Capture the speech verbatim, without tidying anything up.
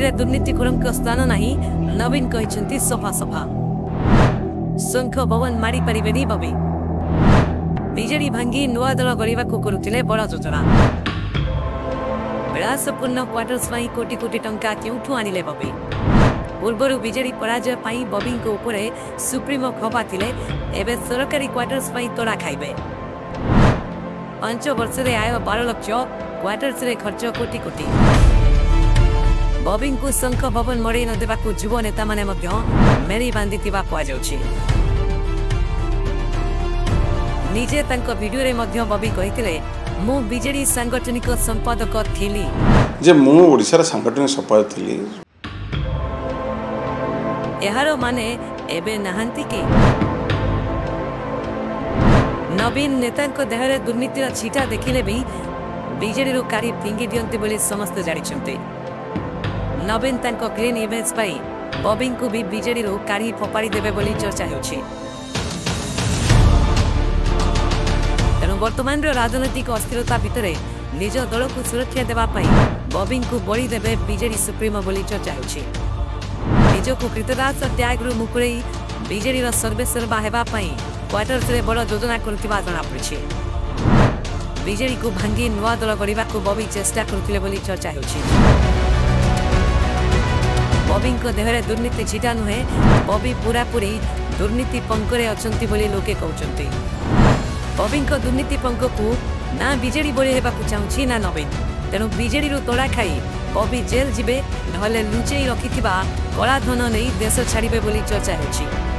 BJD दुर्नीतिखोर स्थान नहीं नवीन कहते सफा सफा शंख भवन मारी पारे बबी बीजेडी भांगी नुआ दल गढ़ा करुले बड़ योजना विलासपूर्ण क्वार्टर्स कोटी कोटी टंका क्यों आनिले बबी पूर्वर बीजेडी पराजय बबी सुप्रीमो खपा थिले एबे सरकारी क्वार्टर्स तोड़ा खाइबे पांच वर्ष रे आय बारह लक्ष क्वार्टर्स रे खर्च कोटी कोटी बबी को शंख भवन मड़े न देवाकू युव नेता माने मेरी बांधी कहुछि निजे तांको वीडियो रे मध्य बबी कहिथिले मु बीजेडी सांगठनिक संपादक थिली जे मु ओडिसा रा सांगठनिक संपादक थिली एहारो माने एबे नहांती की नवीन नेता देहरे दुर्नीतिर छिटा देखिले भी बीजेडी रो कारी फिंगी दियंती बोली समस्त जानिछन्ते नवीन तांको ग्रीन इमेज पाई बबी को भी बीजेडी रो कारी फोपाड़ी देबे बोली चर्चा हेउछि तेणु वर्तमान राजनैतिक अस्थिरता भितरे निज दल को सुरक्षा देवा पाई बबी को बड़ी देबे बीजेडी सुप्रीमो बोली चर्चा हेउछि निजको कृतदास त्याग रु मुकुरे बीजेडी रो सर्वेसर्वा हेबा पाई क्वार्टर्स रे बड़ योजना करुवा जना पड़ी बीजेडी को भांगी नुआ दल गढ़ा को बबी चेष्टा करुले बोली चर्चा हेउछि बबी देहरे दुर्नीति छिटा नुहे बबी पूरा पूरी दुर्नीति पंकरे अछंती बोली लोके कहउचंती बबी दुर्नीति पंक को ना बीजेडी बड़ी हेबाकू चाहूछि ना नवीन तेणु बीजेडी रु तोड़ा खाई बबी जेल जिबे नहले लुचेई रखिथिबा कला धन नहीं देश छाड़िबे बोली चर्चा हेउछि।